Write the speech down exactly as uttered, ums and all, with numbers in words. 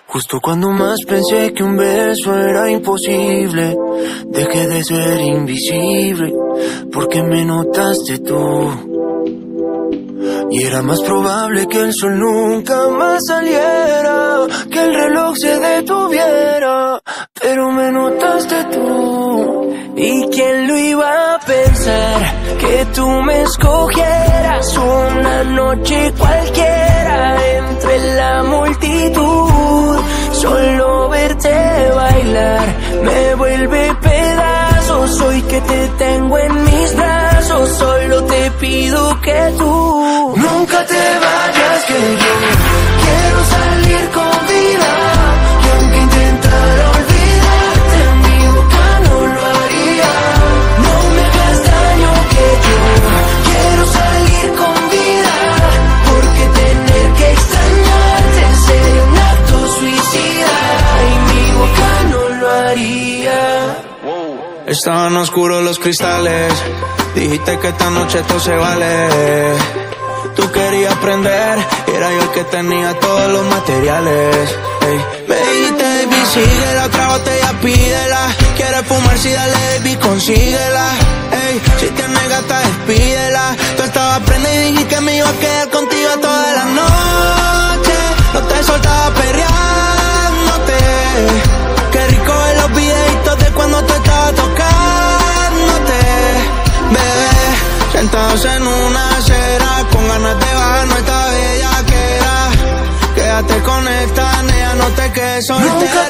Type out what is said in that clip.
Justo cuando más pensé que un beso era imposible, dejé de ser invisible, porque me notaste tú. Y era más probable que el sol nunca más saliera, que el reloj se detuviera, pero me notaste tú. ¿Y quién lo iba a pensar? Que tú me escogieras una noche cualquiera entre la multitud. Solo verte bailar me vuelve pedazos. Hoy que te tengo en mis brazos, solo te pido que tú nunca te vayas, que yo quiero salir con vida. Y aunque intentara olvidarte, mi boca no lo haría. No me hagas daño, que yo quiero salir con vida, porque tener que extrañarte sería un acto suicida, y mi boca no lo haría. Estaban oscuros los cristales, dijiste que esta noche todo se vale. Tú querías aprender, era yo el que tenía todos los materiales. Ey. Me dijiste, baby, síguela, otra botella pídela. Quieres fumar, si dale, baby, consíguela. Ey. Si tienes gata, despídela. Tú estabas prendida y dije que me iba a quedar contigo toda la noche. No te soltaba perreándote. Qué rico ver los videitos de cuando tú estabas tocándote, bebé. Sentados en una acera, con ganas de bajar nuestra bellaquera. Quédate con esta nena, no te quedes soltera. Nunca